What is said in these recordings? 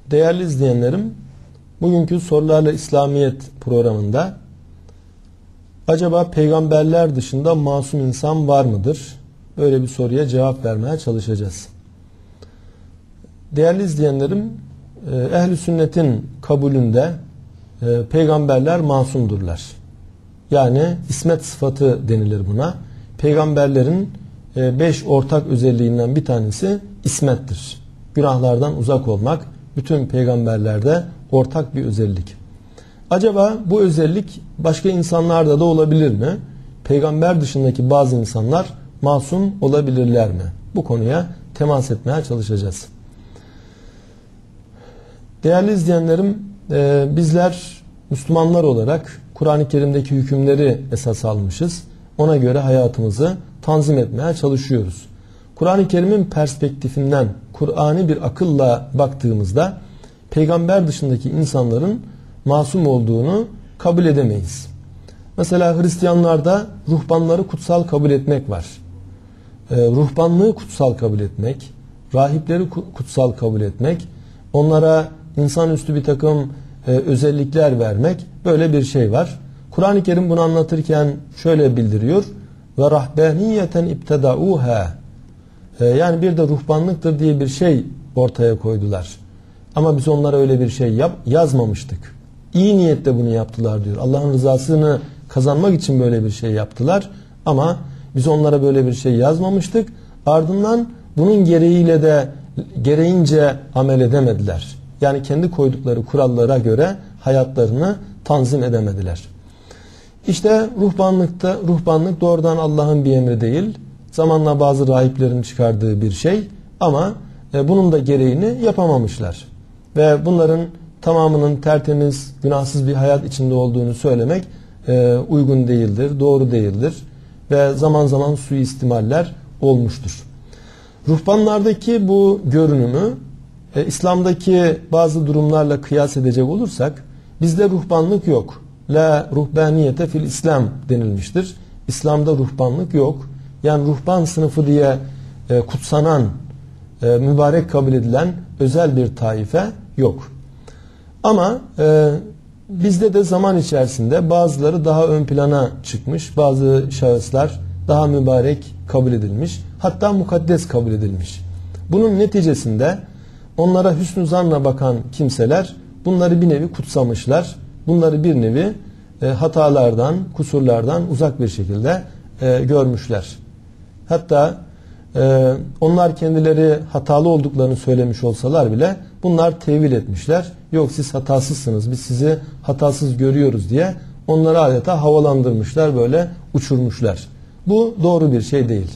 Değerli izleyenlerim, bugünkü Sorularla İslamiyet programında acaba peygamberler dışında masum insan var mıdır? Böyle bir soruya cevap vermeye çalışacağız. Değerli izleyenlerim, ehl-i sünnetin kabulünde peygamberler masumdurlar. Yani ismet sıfatı denilir buna. Peygamberlerin 5 ortak özelliğinden bir tanesi ismettir. Günahlardan uzak olmak bütün peygamberlerde ortak bir özellik. Acaba bu özellik başka insanlarda da olabilir mi? Peygamber dışındaki bazı insanlar masum olabilirler mi? Bu konuya temas etmeye çalışacağız. Değerli izleyenlerim, bizler Müslümanlar olarak Kur'an-ı Kerim'deki hükümleri esas almışız. Ona göre hayatımızı tanzim etmeye çalışıyoruz. Kur'an-ı Kerim'in perspektifinden Kur'an'ı bir akılla baktığımızda peygamber dışındaki insanların masum olduğunu kabul edemeyiz. Mesela Hristiyanlarda ruhbanları kutsal kabul etmek var. Ruhbanlığı kutsal kabul etmek, rahipleri kutsal kabul etmek, onlara insanüstü bir takım özellikler vermek, böyle bir şey var. Kur'an-ı Kerim bunu anlatırken şöyle bildiriyor: ve rahbaniyeten ibtedauha, yani bir de ruhbanlıktır diye bir şey ortaya koydular. Ama biz onlara öyle bir şey yazmamıştık. İyi niyetle bunu yaptılar diyor. Allah'ın rızasını kazanmak için böyle bir şey yaptılar. Ama biz onlara böyle bir şey yazmamıştık. Ardından bunun gereğince amel edemediler. Yani kendi koydukları kurallara göre hayatlarını tanzim edemediler. İşte ruhbanlık doğrudan Allah'ın bir emri değil. Zamanla bazı rahiplerin çıkardığı bir şey. Ama bunun da gereğini yapamamışlar. Ve bunların tamamının tertemiz, günahsız bir hayat içinde olduğunu söylemek uygun değildir, doğru değildir. Ve zaman zaman suistimaller olmuştur. Ruhbanlardaki bu görünümü İslam'daki bazı durumlarla kıyas edecek olursak bizde ruhbanlık yok. La ruhbaniyete fil İslam denilmiştir. İslam'da ruhbanlık yok. Yani ruhban sınıfı diye kutsanan, mübarek kabul edilen özel bir taife yok. Ama bizde de zaman içerisinde bazıları daha ön plana çıkmış, bazı şahıslar daha mübarek kabul edilmiş, hatta mukaddes kabul edilmiş. Bunun neticesinde onlara hüsnü zanla bakan kimseler bunları bir nevi kutsamışlar. Bunları bir nevi hatalardan, kusurlardan uzak bir şekilde görmüşler. Hatta onlar kendileri hatalı olduklarını söylemiş olsalar bile bunlar tevil etmişler. Yok, siz hatasızsınız, biz sizi hatasız görüyoruz diye onları adeta havalandırmışlar, böyle uçurmuşlar. Bu doğru bir şey değil.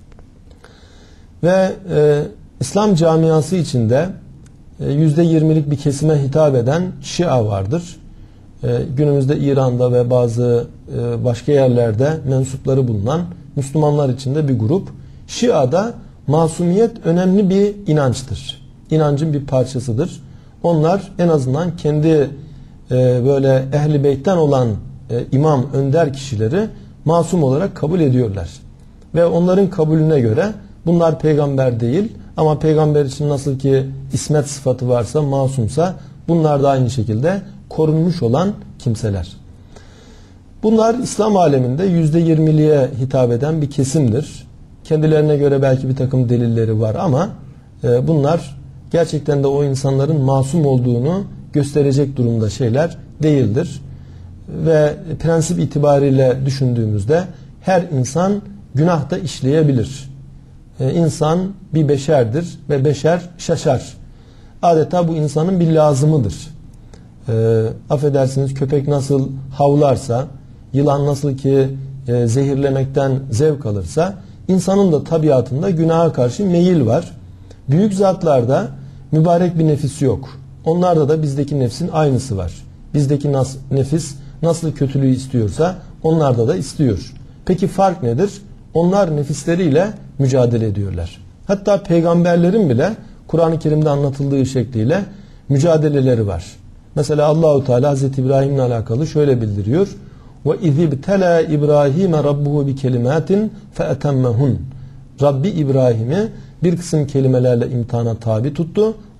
Ve İslam camiası içinde %20'lik bir kesime hitap eden Şia vardır. Günümüzde İran'da ve bazı başka yerlerde mensupları bulunan Müslümanlar içinde bir grup. Şia'da masumiyet önemli bir inançtır. İnancın bir parçasıdır. Onlar en azından kendi böyle Ehl-i Beyt'ten olan imam, önder kişileri masum olarak kabul ediyorlar. Ve onların kabulüne göre bunlar peygamber değil, ama peygamber için nasıl ki ismet sıfatı varsa, masumsa, bunlar da aynı şekilde korunmuş olan kimseler. Bunlar İslam aleminde %20'liğe hitap eden bir kesimdir. Kendilerine göre belki bir takım delilleri var ama bunlar gerçekten de o insanların masum olduğunu gösterecek durumda şeyler değildir. Ve prensip itibariyle düşündüğümüzde her insan günah da işleyebilir. İnsan bir beşerdir ve beşer şaşar. Adeta bu insanın bir lazımıdır. Affedersiniz, köpek nasıl havlarsa, yılan nasıl ki zehirlemekten zevk alırsa, insanın da tabiatında günaha karşı meyil var. Büyük zatlarda mübarek bir nefis yok. Onlarda da bizdeki nefsin aynısı var. Bizdeki nefis nasıl kötülüğü istiyorsa onlarda da istiyor. Peki fark nedir? Onlar nefisleriyle mücadele ediyorlar. Hatta peygamberlerin bile Kur'an-ı Kerim'de anlatıldığı şekliyle mücadeleleri var. Mesela Allahu Teala Hazreti İbrahim'le alakalı şöyle bildiriyor: ve izibtela İbrahim rabbuhu bi kelimatin feetemmehun. Rabbi İbrahim'i bir kısım kelimelerle imtihana tabi tuttu.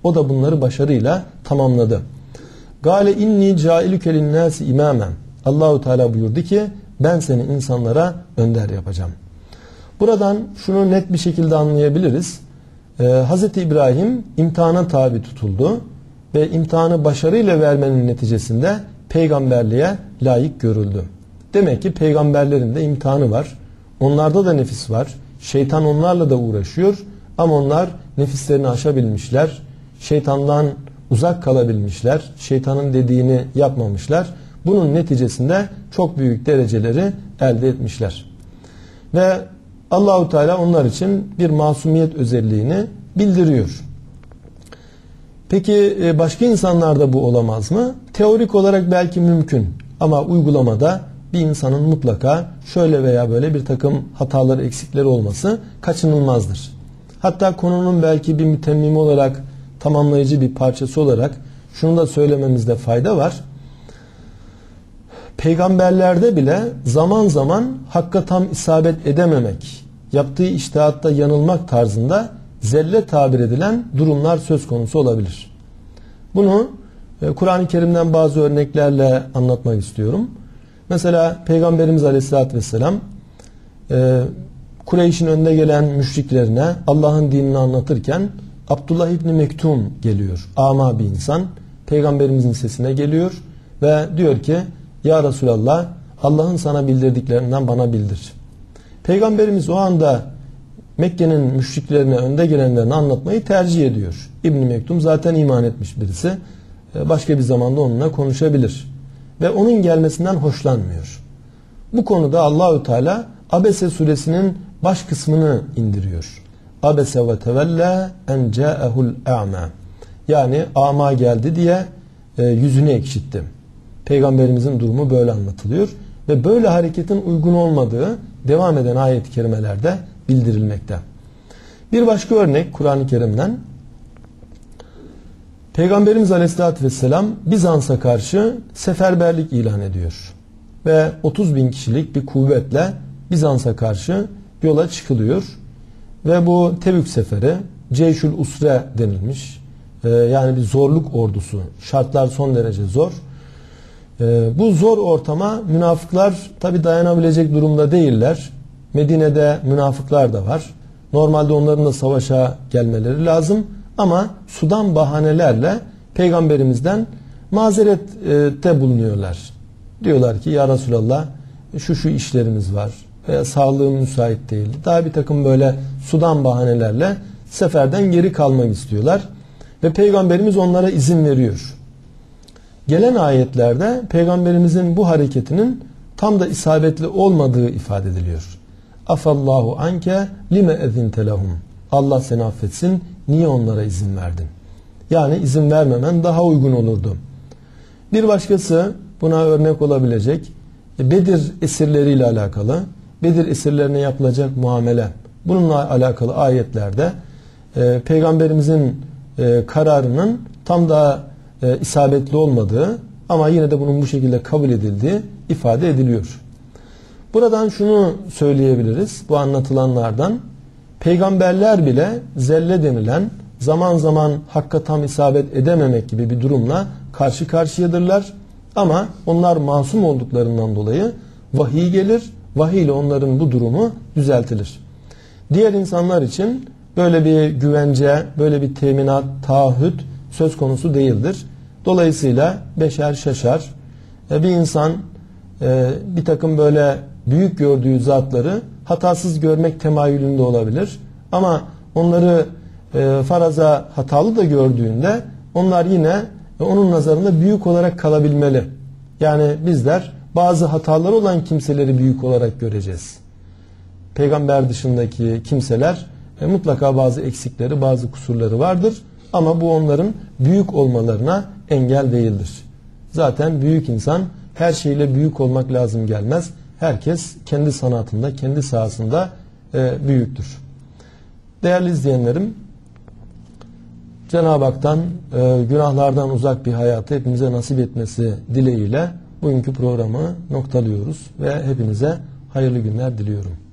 O da bunları başarıyla tamamladı. Gale inni cailuke linnâsi imâmen. Allahu Teala buyurdu ki ben seni insanlara önder yapacağım. Buradan şunu net bir şekilde anlayabiliriz. Hz. İbrahim imtihana tabi tutuldu ve imtihanı başarıyla vermenin neticesinde peygamberliğe layık görüldü. Demek ki peygamberlerin de imtihanı var. Onlarda da nefis var. Şeytan onlarla da uğraşıyor ama onlar nefislerini aşabilmişler. Şeytandan uzak kalabilmişler. Şeytanın dediğini yapmamışlar. Bunun neticesinde çok büyük dereceleri elde etmişler. Ve Allahu Teala onlar için bir masumiyet özelliğini bildiriyor. Peki başka insanlarda bu olamaz mı? Teorik olarak belki mümkün ama uygulamada bir insanın mutlaka şöyle veya böyle bir takım hataları, eksikleri olması kaçınılmazdır. Hatta konunun belki bir mütemmimi olarak, tamamlayıcı bir parçası olarak şunu da söylememizde fayda var. Peygamberlerde bile zaman zaman hakka tam isabet edememek, yaptığı içtihatta yanılmak tarzında zelle tabir edilen durumlar söz konusu olabilir. Bunu Kur'an-ı Kerim'den bazı örneklerle anlatmak istiyorum. Mesela Peygamberimiz Aleyhisselatü Vesselam Kureyş'in önde gelen müşriklerine Allah'ın dinini anlatırken Abdullah İbni Mektum geliyor. Ama bir insan. Peygamberimizin sesine geliyor ve diyor ki ya Resulallah Allah'ın sana bildirdiklerinden bana bildir. Peygamberimiz o anda Mekke'nin müşriklerine, önde gelenlerine anlatmayı tercih ediyor. İbn-i Mektum zaten iman etmiş birisi. Başka bir zamanda onunla konuşabilir. Ve onun gelmesinden hoşlanmıyor. Bu konuda Allahü Teala Abese suresinin baş kısmını indiriyor. Abese ve tevella en ca'ehul a'ma. Yani ama geldi diye yüzünü ekşitti. Peygamberimizin durumu böyle anlatılıyor. Ve böyle hareketin uygun olmadığı devam eden ayet-i kerimelerde bildirilmekte. Bir başka örnek Kur'an-ı Kerim'den Peygamberimiz Aleyhisselatü Vesselam Bizans'a karşı seferberlik ilan ediyor. Ve 30 bin kişilik bir kuvvetle Bizans'a karşı yola çıkılıyor. Ve bu Tebük seferi Ceyşül Usre denilmiş. Yani bir zorluk ordusu. Şartlar son derece zor. Bu zor ortama münafıklar tabi dayanabilecek durumda değiller. Medine'de münafıklar da var. Normalde onların da savaşa gelmeleri lazım. Ama sudan bahanelerle Peygamberimizden mazerette bulunuyorlar. Diyorlar ki ya Resulallah şu işlerimiz var veya sağlığım müsait değil. Daha bir takım böyle sudan bahanelerle seferden geri kalmak istiyorlar. Ve Peygamberimiz onlara izin veriyor. Gelen ayetlerde Peygamberimizin bu hareketinin tam da isabetli olmadığı ifade ediliyor. Afallahu anke lime ezinte lehum. Allah seni affetsin. Niye onlara izin verdin? Yani izin vermemen daha uygun olurdu. Bir başkası buna örnek olabilecek Bedir esirleriyle alakalı, Bedir esirlerine yapılacak muamele. Bununla alakalı ayetlerde Peygamberimizin kararının tam da isabetli olmadığı ama yine de bunun bu şekilde kabul edildiği ifade ediliyor. Buradan şunu söyleyebiliriz bu anlatılanlardan. Peygamberler bile zelle denilen zaman zaman hakka tam isabet edememek gibi bir durumla karşı karşıyadırlar. Ama onlar masum olduklarından dolayı vahiy gelir. Vahiy ile onların bu durumu düzeltilir. Diğer insanlar için böyle bir güvence, böyle bir teminat, taahhüt söz konusu değildir. Dolayısıyla beşer şaşar. Bir insan bir takım böyle büyük gördüğü zatları hatasız görmek temayülünde olabilir. Ama onları faraza hatalı da gördüğünde onlar yine onun nazarında büyük olarak kalabilmeli. Yani bizler bazı hataları olan kimseleri büyük olarak göreceğiz. Peygamber dışındaki kimseler mutlaka bazı eksikleri, bazı kusurları vardır. Ama bu onların büyük olmalarına engel değildir. Zaten büyük insan her şeyle büyük olmak lazım gelmez. Herkes kendi sanatında, kendi sahasında büyüktür. Değerli izleyenlerim, Cenab-ı Hak'tan günahlardan uzak bir hayatı hepimize nasip etmesi dileğiyle bugünkü programı noktalıyoruz ve hepinize hayırlı günler diliyorum.